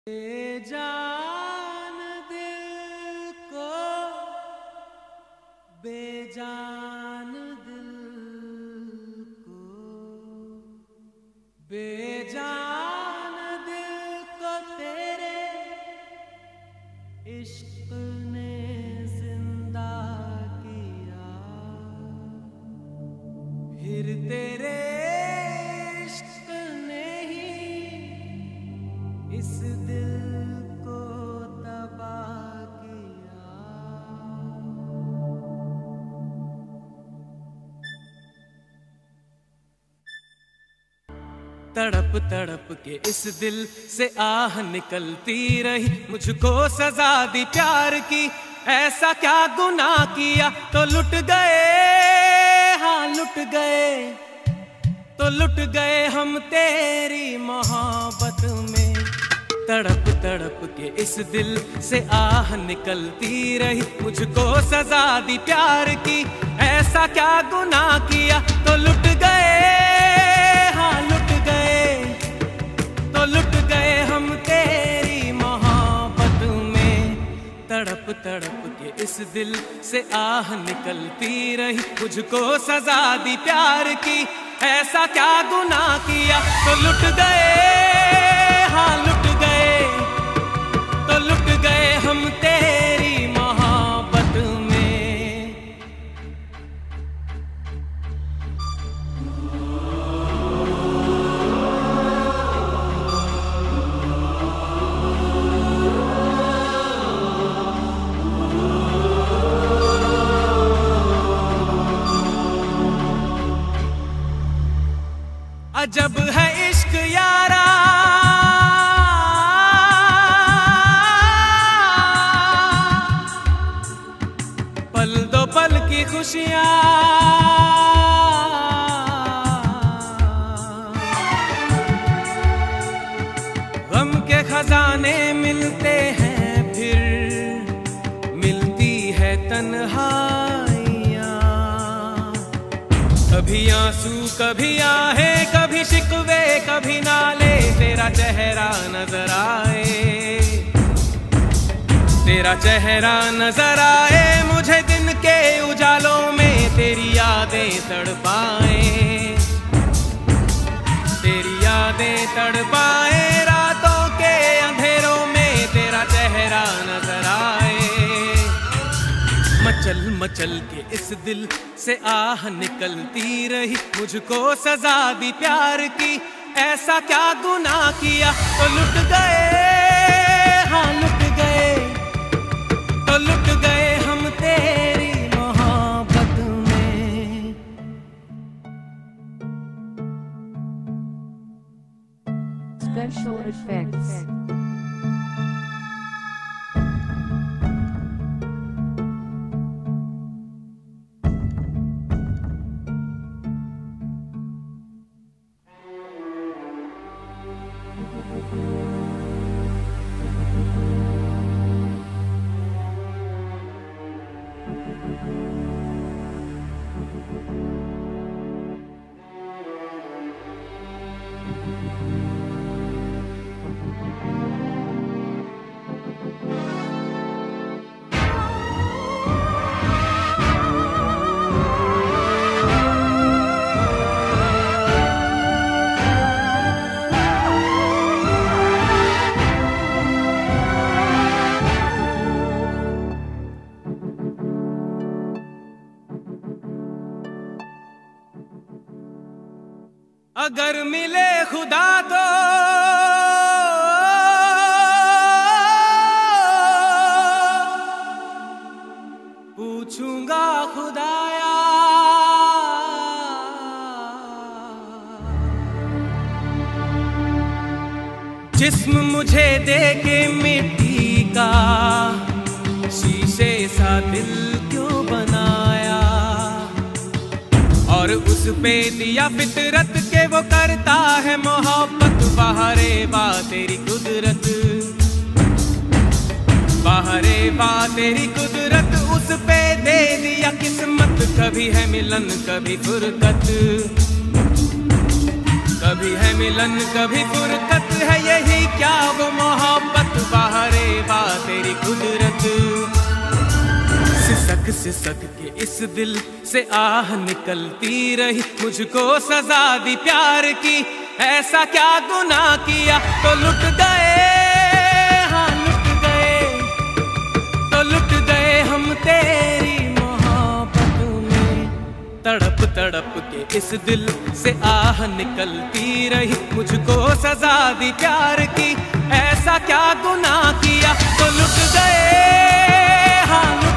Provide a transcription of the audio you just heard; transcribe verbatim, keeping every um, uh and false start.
बेजान दिल को बेजान दिल को बेजान दिल को तेरे इश्क ने जिंदा किया। फिर तेरे इश्क ने ही इस दिल को तबाह किया। तड़प तड़प के इस दिल से आह निकलती रही, मुझको सजा दी प्यार की। ऐसा क्या गुनाह किया तो लुट गए, हाँ लुट गए, तो लुट गए हम तेरी मोहब्बत में। तड़प तड़प के इस दिल से आह निकलती रही, मुझको सजा दी प्यार की। ऐसा क्या गुनाह किया तो लुट गए, हाँ लुट गए, तो लुट गए हम तेरी मोहब्बत में। तड़प तड़प के इस दिल से आह निकलती रही, मुझको सजा दी प्यार की। ऐसा क्या गुनाह किया तो लुट गए, हाँ लुट गए, तो लुट गए हम तेरी मोहब्बत में। अजब है इश्क यारा, पल दो पल की खुशियां, गम के खजाने मिलते हैं, फिर मिलती है तन्हाइयां। कभी आंसू कभी आहे, कभी शिकवे कभी नाले, तेरा चेहरा नजर आए, तेरा चेहरा नजर आए मुझे दिन के उजालों में। तेरी यादें तड़पाए, तेरी यादें तड़पाए रातों के अंधेरों में। तेरा चेहरा नजर आए, मचल मचल के इस दिल से आह निकलती रही, मुझको सजा दी प्यार की। ऐसा क्या गुनाह किया तो लुट गए, हाँ लुट गए, तो लुट गए हम तेरी मोहब्बत में। Special effects. अगर मिले खुदा तो पूछूंगा खुदाया, जिस्म मुझे दे के मिट्टी का, शीशे सा दिल क्यों बनाया। और उस पे दिया फितरत के वो करता है मोहब्बत। बाहरे बा तेरी कुदरत, बाहरे बा तेरी कुदरत, उस पे दे दिया किस्मत। कभी है मिलन कभी फुरकत, कभी है मिलन कभी फुरकत है, यही क्या वो मोहब्बत, वाहरे वाह तेरी कुदरत। सिसक सिसक के इस दिल से आह निकलती रही, मुझको सजा दी प्यार की, ऐसा क्या गुनाह किया तो लुट गए, हाँ लुट गए, तो लुट गए हम तेरी मोहब्बत में। तड़प तड़प के इस दिल से आह निकलती रही, मुझको सजा दी प्यार की, ऐसा क्या गुनाह किया तो लुट गए, हाँ लुट